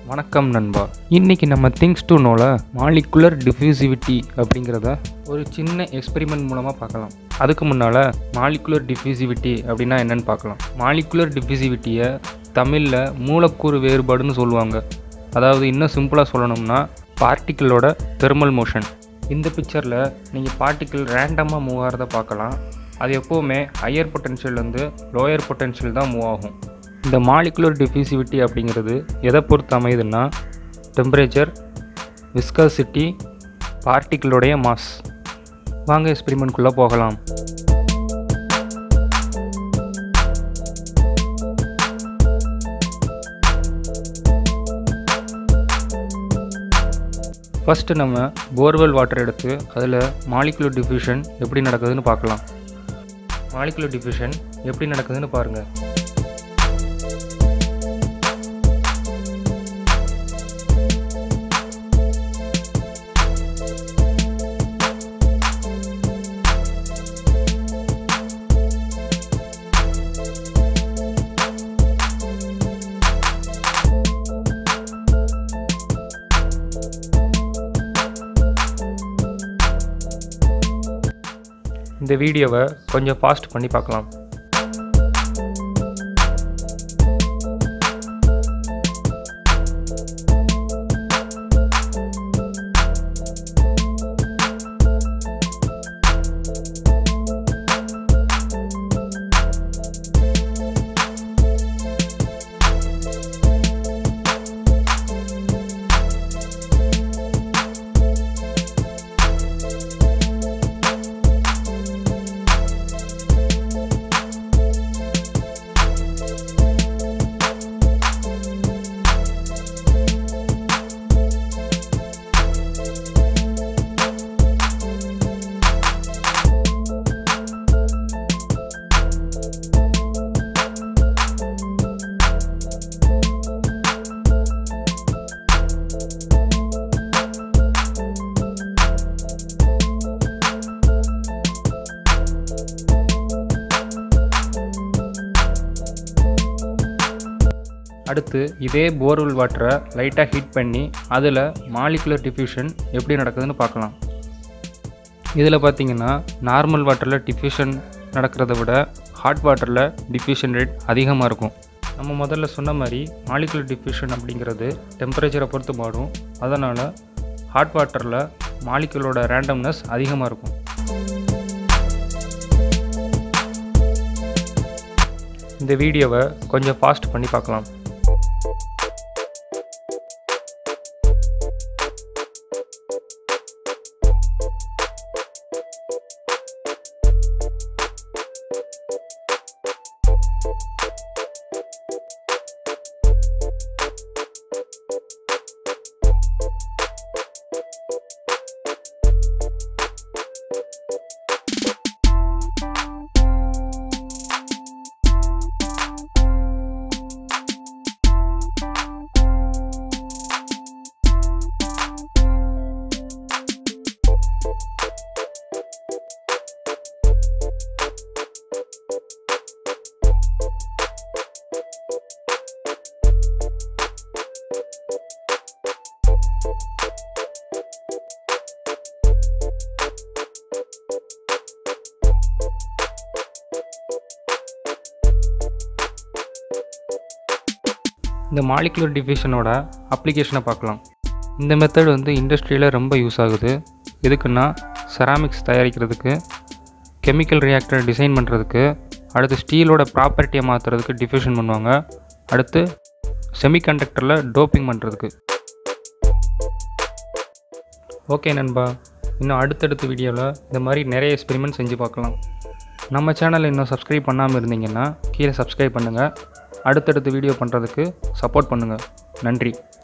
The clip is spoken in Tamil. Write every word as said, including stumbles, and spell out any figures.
வணக்கம் நண்பா. இன்னைக்கு நம்ம திங்ஸ் டு நோல மாலிகுலர் டிஃப்யூசிவிட்டி அப்படிங்கிறத ஒரு சின்ன எக்ஸ்பெரிமெண்ட் மூலமாக பார்க்கலாம். அதுக்கு முன்னால் மாலிகுலர் டிஃப்யூசிவிட்டி அப்படின்னா என்னன்னு பார்க்கலாம். மாலிகுலர் டிஃப்யூசிவிட்டியை தமிழில் மூலக்கூறு வேறுபாடுன்னு சொல்லுவாங்க. அதாவது இன்னும் சிம்பிளாக சொல்லணும்னா பார்ட்டிக்கிளோட தெர்மல் மோஷன். இந்த பிக்சரில் நீங்கள் பார்ட்டிக்கிள் ரேண்டமாக மூவ் ஆகிறத பார்க்கலாம். அது எப்போவுமே ஹையர் பொட்டென்ஷியல்லேருந்து லோயர் பொட்டென்ஷியல் தான் மூவ் ஆகும். இந்த மாலிகுலர் டிஃப்யூசிவிட்டி அப்படிங்கிறது எதை பொறுத்து அமையுதுன்னா டெம்பரேச்சர், விஸ்காசிட்டி, பார்ட்டிக்கிளோடைய மாஸ். வாங்க எக்ஸ்பெரிமெண்ட்குள்ளே போகலாம். ஃபஸ்ட்டு நம்ம போர்வெல் வாட்டர் எடுத்து அதில் மாலிகுலர் டிஃப்யூஷன் எப்படி நடக்குதுன்னு பார்க்கலாம். மாலிகுலர் டிஃப்யூஷன் எப்படி நடக்குதுன்னு பாருங்கள். இந்த வீடியோவை கொஞ்சம் ஃபாஸ்ட் பண்ணி பார்க்கலாம். அடுத்து இதே போர்வெல் வாட்டரை லைட்டாக ஹீட் பண்ணி அதில் மாலிகுலர் டிஃப்யூஷன் எப்படி நடக்குதுன்னு பார்க்கலாம். இதில் பார்த்திங்கன்னா நார்மல் வாட்டரில் டிஃப்யூஷன் நடக்கிறத விட ஹாட் வாட்டரில் டிஃப்யூஷன் ரேட் அதிகமாக இருக்கும். நம்ம முதல்ல சொன்ன மாதிரி மாலிகுலர் டிஃப்யூஷன் அப்படிங்கிறது டெம்பரேச்சரை பொறுத்து மாறும். அதனால் ஹாட் வாட்டரில் மாலிகுலோட ரேண்டம்னஸ் அதிகமாக இருக்கும். இந்த வீடியோவை கொஞ்சம் ஃபாஸ்ட் பண்ணி பார்க்கலாம். இந்த மாலிகுலர் டிஃப்யூஷனோட அப்ளிகேஷனை பார்க்கலாம். இந்த மெத்தட் வந்து இண்டஸ்ட்ரியில் ரொம்ப யூஸ் ஆகுது. எதுக்குன்னா செராமிக்ஸ் தயாரிக்கிறதுக்கு, கெமிக்கல் ரியாக்டர் டிசைன் பண்ணுறதுக்கு, அடுத்து ஸ்டீலோட ப்ராப்பர்ட்டியை மாற்றுறதுக்கு டிஃப்யூஷன் பண்ணுவாங்க. அடுத்து செமிகண்டக்டரில் டோப்பிங் பண்ணுறதுக்கு. ஓகே நண்பா, இன்னும் அடுத்தடுத்த வீடியோவில் இந்த மாதிரி நிறைய எக்ஸ்பெரிமெண்ட் செஞ்சு பார்க்கலாம். நம்ம சேனலை இன்னும் சப்ஸ்கிரைப் பண்ணாமல் இருந்தீங்கன்னா கீழே சப்ஸ்கிரைப் பண்ணுங்கள். அடுத்தடுத்த வீடியோ பண்ணுறதுக்கு சப்போர்ட் பண்ணுங்கள். நன்றி.